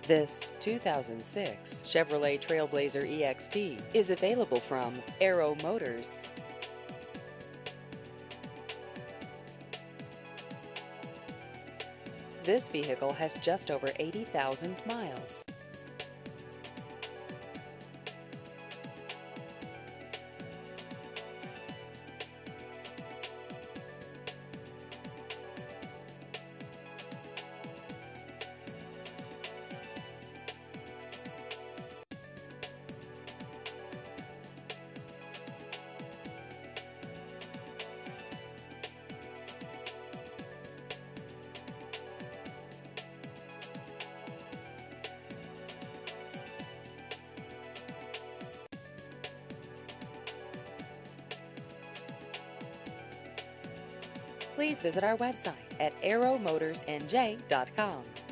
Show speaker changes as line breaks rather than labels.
This 2006 Chevrolet Trailblazer EXT is available from Arrow Motors. This vehicle has just over 80,000 miles. Please visit our website at arrowmotorsnj.com.